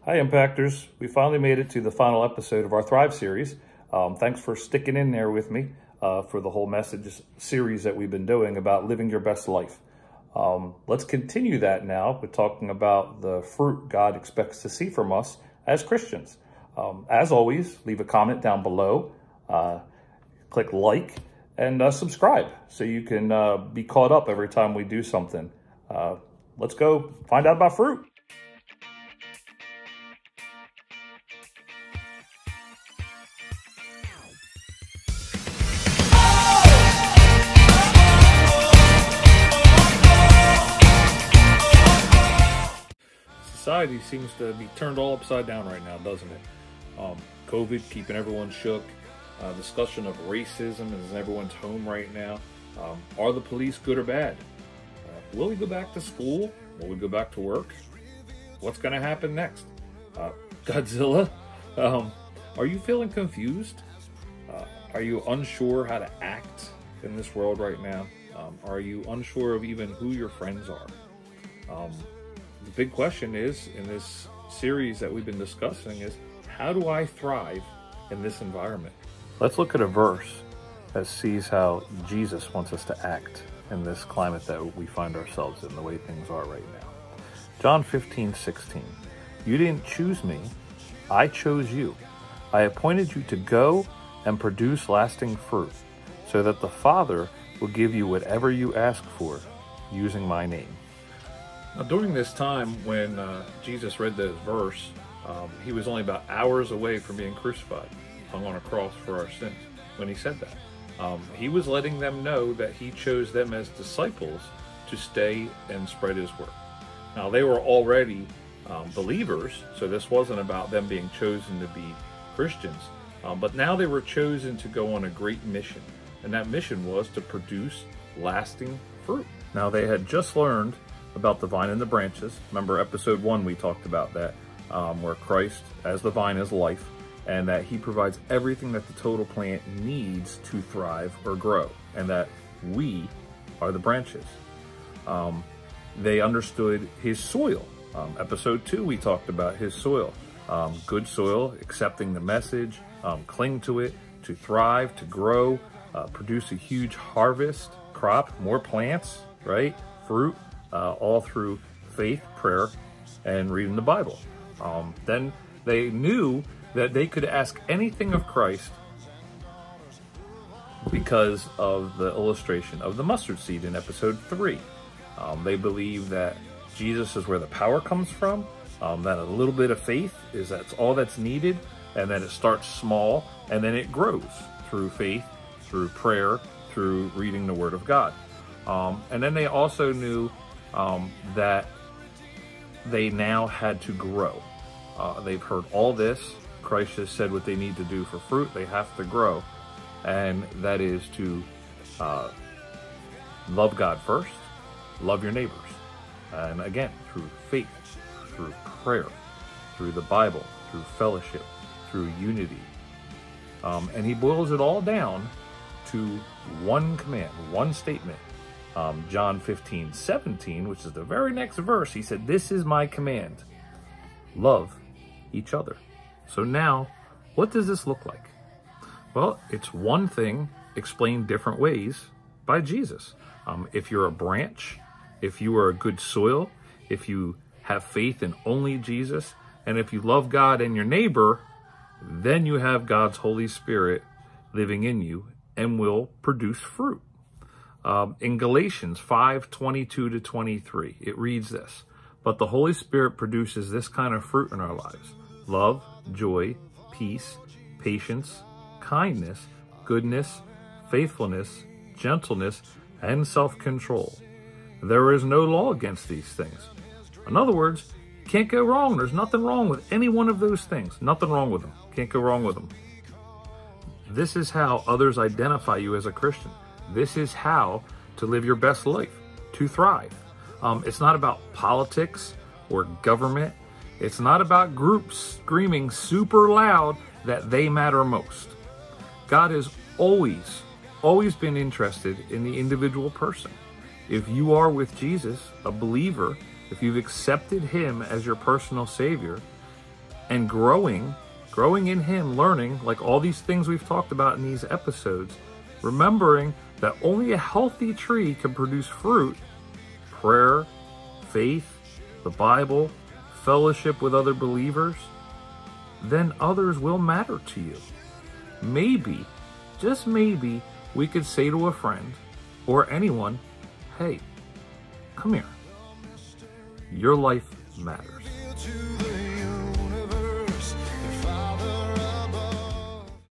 Hi, Impactors. We finally made it to the final episode of our Thrive series. Thanks for sticking in there with me for the whole message series that we've been doing about living your best life. Let's continue that now with talking about the fruit God expects to see from us as Christians. As always, leave a comment down below, click like, and subscribe so you can be caught up every time we do something. Let's go find out about fruit. Society seems to be turned all upside down right now, doesn't it? COVID keeping everyone shook. Discussion of racism is in everyone's home right now. Are the police good or bad? Will we go back to school? Will we go back to work? What's going to happen next? Godzilla? Are you feeling confused? Are you unsure how to act in this world right now? Are you unsure of even who your friends are? The big question is, in this series that we've been discussing, is how do I thrive in this environment? Let's look at a verse that sees how Jesus wants us to act in this climate that we find ourselves in, the way things are right now. John 15:16. You didn't choose me, I chose you. I appointed you to go and produce lasting fruit, so that the Father will give you whatever you ask for using my name. Now, during this time when Jesus read this verse, he was only about hours away from being crucified, hung on a cross for our sins. When he said that, he was letting them know that he chose them as disciples to stay and spread his word. Now, they were already believers, so this wasn't about them being chosen to be Christians, but now they were chosen to go on a great mission, and that mission was to produce lasting fruit. Now, they had just learned about the vine and the branches. Remember episode 1, we talked about that, where Christ as the vine is life, and that he provides everything that the total plant needs to thrive or grow, and that we are the branches. They understood his soil. Episode 2, we talked about his soil. Good soil, accepting the message, cling to it, to thrive, to grow, produce a huge harvest, crop, more plants, right? Fruit. All through faith, prayer, and reading the Bible. Then they knew that they could ask anything of Christ because of the illustration of the mustard seed in episode 3. They believe that Jesus is where the power comes from, that a little bit of faith that's all that's needed, and that it starts small, and then it grows through faith, through prayer, through reading the Word of God. And then they also knew that they now had to grow. They've heard all this. Christ has said what they need to do for fruit. They have to grow, and that is to love God first, love your neighbors, and again, through faith, through prayer, through the Bible, through fellowship, through unity. And he boils it all down to one command, one statement. John 15:17, which is the very next verse, he said, "This is my command, love each other." So now, what does this look like? Well, it's one thing explained different ways by Jesus. If you're a branch, if you are a good soil, if you have faith in only Jesus, and if you love God and your neighbor, then you have God's Holy Spirit living in you and will produce fruit. In Galatians 5:22-23, it reads this: "But the Holy Spirit produces this kind of fruit in our lives: love, joy, peace, patience, kindness, goodness, faithfulness, gentleness, and self-control. There is no law against these things." In other words, you can't go wrong. There's nothing wrong with any one of those things. Nothing wrong with them. Can't go wrong with them. This is how others identify you as a Christian. This is how to live your best life, to thrive. It's not about politics or government. It's not about groups screaming super loud that they matter most. God has always been interested in the individual person. If you are with Jesus, a believer, if you've accepted him as your personal savior, and growing in Him, learning, like all these things we've talked about in these episodes, remembering that only a healthy tree can produce fruit, prayer, faith, the Bible, fellowship with other believers, then others will matter to you. Maybe, just maybe, we could say to a friend or anyone, hey, come here. Your life matters.